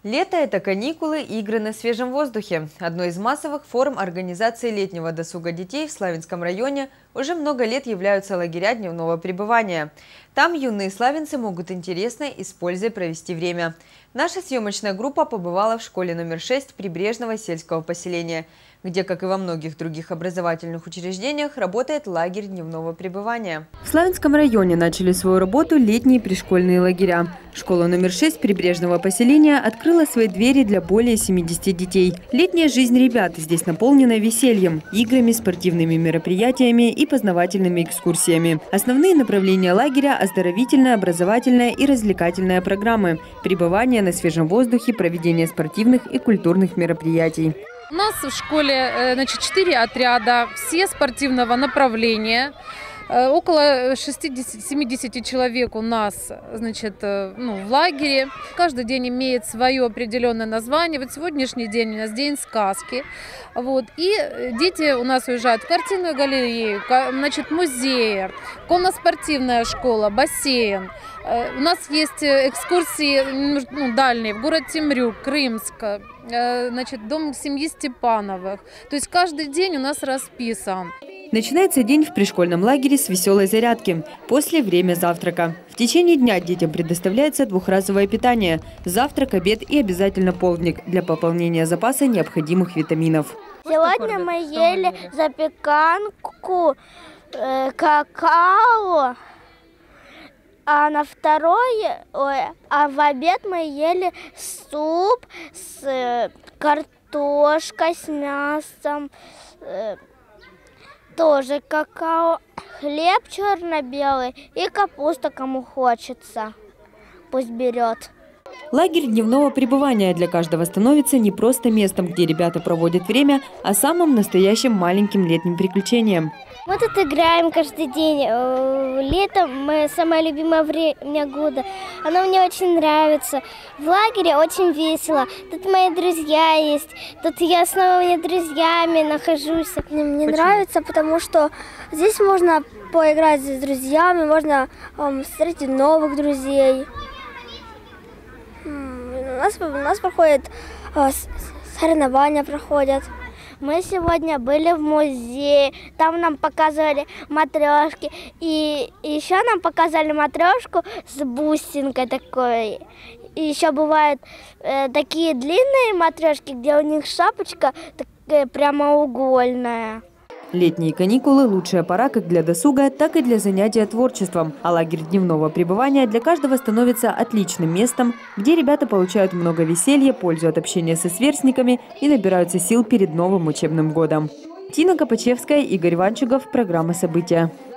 Лето – это каникулы, игры на свежем воздухе. Одной из массовых форм организации летнего досуга детей в Славянском районе уже много лет являются лагеря дневного пребывания. Там юные славянцы могут интересно и с пользой провести время. Наша съемочная группа побывала в школе номер 6 прибрежного сельского поселения, где, как и во многих других образовательных учреждениях, работает лагерь дневного пребывания. В Славянском районе начали свою работу летние пришкольные лагеря. Школа номер 6 прибрежного поселения открыла свои двери для более 70 детей. Летняя жизнь ребят здесь наполнена весельем, играми, спортивными мероприятиями и познавательными экскурсиями. Основные направления лагеря – оздоровительная, образовательная и развлекательная программы, пребывание на свежем воздухе, проведение спортивных и культурных мероприятий. У нас в школе 4 отряда, все спортивного направления. Около 60-70 человек у нас в лагере. Каждый день имеет свое определенное название. Вот сегодняшний день у нас день сказки. И дети у нас уезжают в картинную галерею, музеи, конно-спортивная школа, бассейн. У нас есть экскурсии дальние в город Темрюк, Крымск, дом семьи Степановых. То есть каждый день у нас расписан. Начинается день в пришкольном лагере с веселой зарядки. После – время завтрака. В течение дня детям предоставляется двухразовое питание – завтрак, обед и обязательно полдник для пополнения запаса необходимых витаминов. Сегодня мы ели запеканку, какао, а в обед мы ели суп с картошкой, с мясом, тоже какао, хлеб черно-белый и капуста, кому хочется, пусть берет. Лагерь дневного пребывания для каждого становится не просто местом, где ребята проводят время, а самым настоящим маленьким летним приключением. Мы тут играем каждый день. Летом самое любимое время года. Оно мне очень нравится. В лагере очень весело. Тут мои друзья есть. Тут я с новыми друзьями нахожусь. Мне нравится, потому что здесь можно поиграть с друзьями, можно встретить новых друзей. У нас проходят соревнования проходят. Мы сегодня были в музее, там нам показывали матрешки, и еще нам показали матрешку с бусинкой такой. И еще бывают такие длинные матрешки, где у них шапочка такая прямоугольная. Летние каникулы – лучшая пора как для досуга, так и для занятия творчеством. А лагерь дневного пребывания для каждого становится отличным местом, где ребята получают много веселья, пользу от общения со сверстниками и набираются сил перед новым учебным годом. Тина Копачевская, Игорь Ванчугов. Программа «События».